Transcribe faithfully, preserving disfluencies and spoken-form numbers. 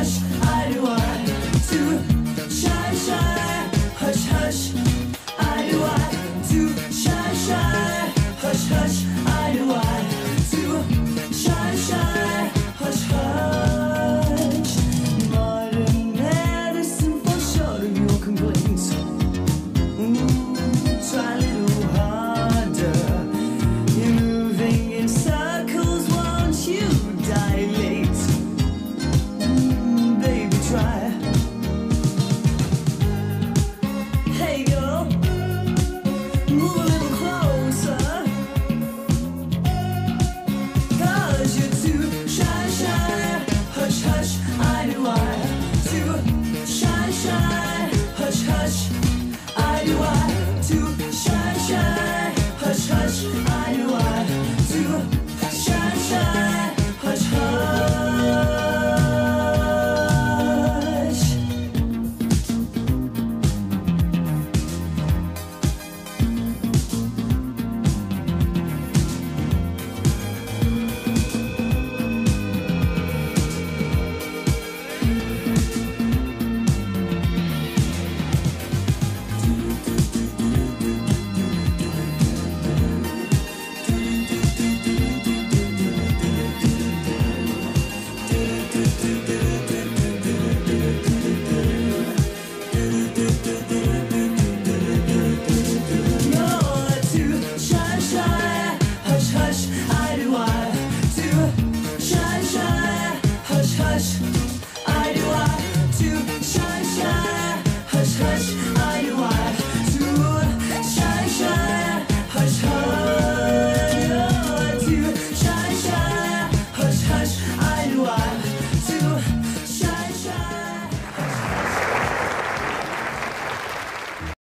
hush, I do I. Too shy, shy, hush, hush, I do I. Too shy, shy, hush, hush, I do I. Too shy, shy, hush, hush. Modern medicine for sure of your complaints. Ooh, try a little harder. You're moving in circles, won't you dilate? Mm, baby, try. Hey girl, move a little closer. Cause you're too shy, shy, hush, hush, I do I. Too